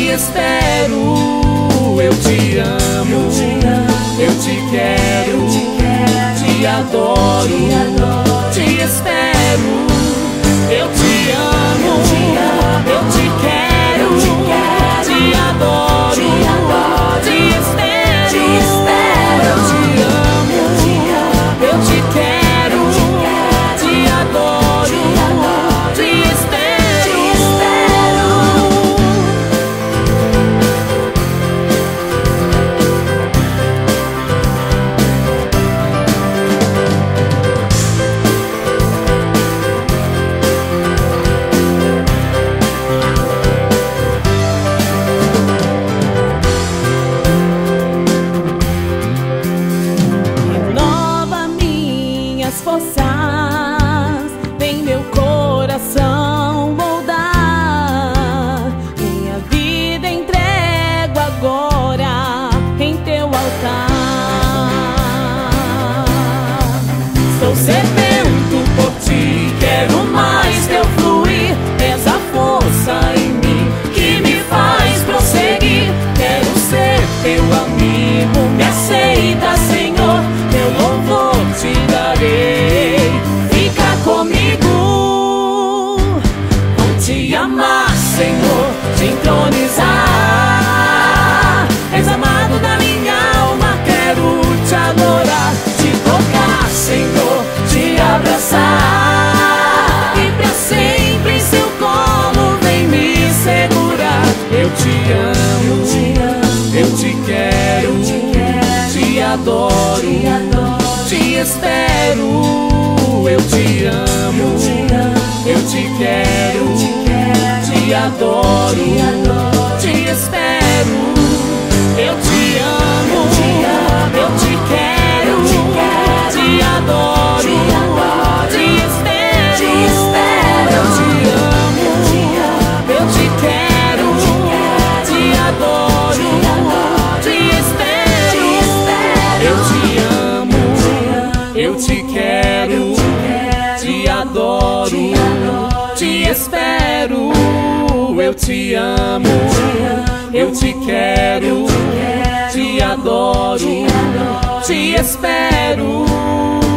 espero. Eu te amo, eu te quero, te adoro, te espero. Eu te amo, eu te quero, te adoro, te espero. Eu te amo, eu te quero, te adoro, te espero. Forças, vem meu coração moldar. Minha vida entrego agora em teu altar. Sou sedento por ti, quero mais teu fluir. És a força em mim que me faz prosseguir. Quero ser teu amigo, me aceita, Senhor. Teu louvor te darei. Fica comigo, vou te amar, Senhor, te entronizar. És amado da minha alma, quero te adorar, te tocar, Senhor, te abraçar. E pra sempre em seu colo vem me segurar. Eu te amo, eu te quero, te adoro, te espero. Eu te amo, eu te quero, te adoro, te espero. Eu te amo, eu te quero, te adoro, te espero. Eu te amo, eu te quero, te adoro, te espero. Eu te amo, eu te quero, te adoro, te espero. Eu te amo, eu te quero, te adoro, te espero.